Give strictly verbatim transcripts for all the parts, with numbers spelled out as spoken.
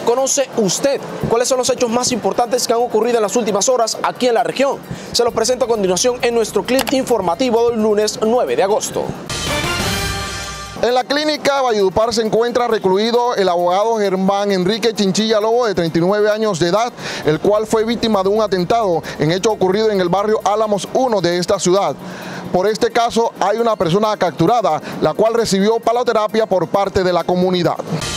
conoce usted? ¿Cuáles son los hechos más importantes que han ocurrido en las últimas horas aquí en la región? Se los presento a continuación en nuestro clip informativo del lunes nueve de agosto. En la clínica Valledupar se encuentra recluido el abogado Germán Enrique Chinchilla Lobo, de treinta y nueve años de edad, el cual fue víctima de un atentado en hecho ocurrido en el barrio Álamos uno de esta ciudad. Por este caso hay una persona capturada, la cual recibió paloterapia por parte de la comunidad.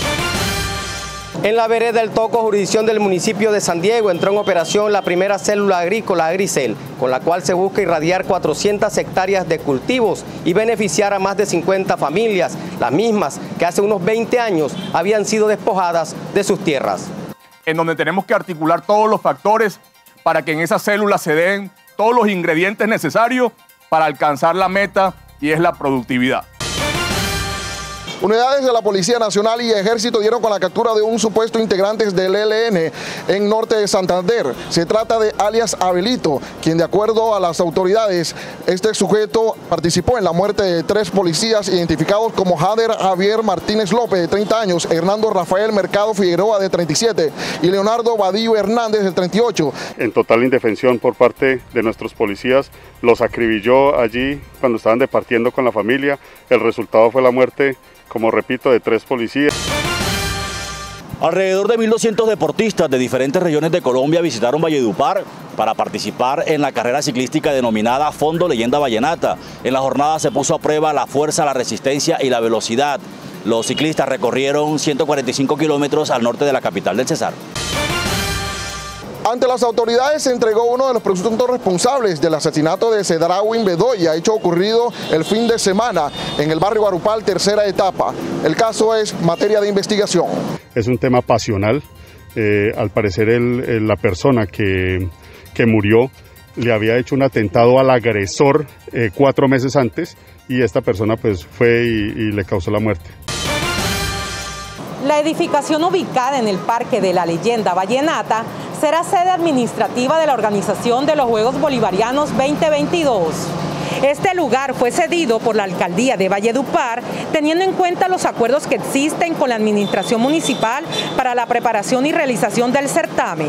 En la vereda del Toco, jurisdicción del municipio de San Diego, entró en operación la primera célula agrícola Agricel, con la cual se busca irradiar cuatrocientas hectáreas de cultivos y beneficiar a más de cincuenta familias, las mismas que hace unos veinte años habían sido despojadas de sus tierras. En donde tenemos que articular todos los factores para que en esa célula se den todos los ingredientes necesarios para alcanzar la meta, y es la productividad. Unidades de la Policía Nacional y Ejército dieron con la captura de un supuesto integrante del E L N en norte de Santander. Se trata de alias Abelito, quien de acuerdo a las autoridades, este sujeto participó en la muerte de tres policías identificados como Jader Javier Martínez López, de treinta años, Hernando Rafael Mercado Figueroa, de treinta y siete, y Leonardo Badillo Hernández, de treinta y ocho. En total indefensión por parte de nuestros policías, los acribilló allí cuando estaban departiendo con la familia. El resultado fue la muerte, como repito, de tres policías. Alrededor de mil doscientos deportistas de diferentes regiones de Colombia visitaron Valledupar para participar en la carrera ciclística denominada Fondo Leyenda Vallenata. En la jornada se puso a prueba la fuerza, la resistencia y la velocidad. Los ciclistas recorrieron ciento cuarenta y cinco kilómetros al norte de la capital del Cesar. Ante las autoridades se entregó uno de los presuntos responsables del asesinato de Cedrawin Bedoya, hecho ocurrido el fin de semana en el barrio Guarupal, tercera etapa. El caso es materia de investigación. Es un tema pasional. Eh, al parecer el, el, la persona que, que murió le había hecho un atentado al agresor eh, cuatro meses antes, y esta persona pues fue y, y le causó la muerte. La edificación ubicada en el Parque de la Leyenda Vallenata será sede administrativa de la organización de los Juegos Bolivarianos veinte veintidós. Este lugar fue cedido por la Alcaldía de Valledupar, teniendo en cuenta los acuerdos que existen con la administración municipal para la preparación y realización del certamen.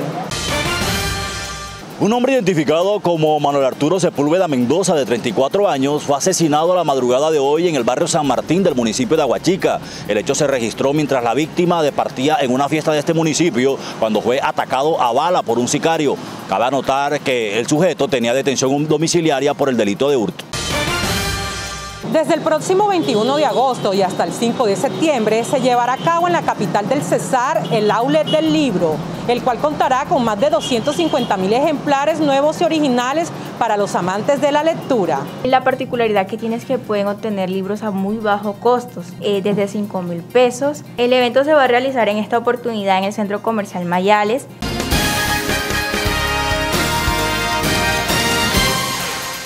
Un hombre identificado como Manuel Arturo Sepúlveda Mendoza, de treinta y cuatro años, fue asesinado a la madrugada de hoy en el barrio San Martín del municipio de Aguachica. El hecho se registró mientras la víctima departía en una fiesta de este municipio cuando fue atacado a bala por un sicario. Cabe anotar que el sujeto tenía detención domiciliaria por el delito de hurto. Desde el próximo veintiuno de agosto y hasta el cinco de septiembre se llevará a cabo en la capital del Cesar el Outlet del Libro, el cual contará con más de doscientos cincuenta mil ejemplares nuevos y originales para los amantes de la lectura. La particularidad que tiene es que pueden obtener libros a muy bajo costos, eh, desde cinco mil pesos. El evento se va a realizar en esta oportunidad en el Centro Comercial Mayales.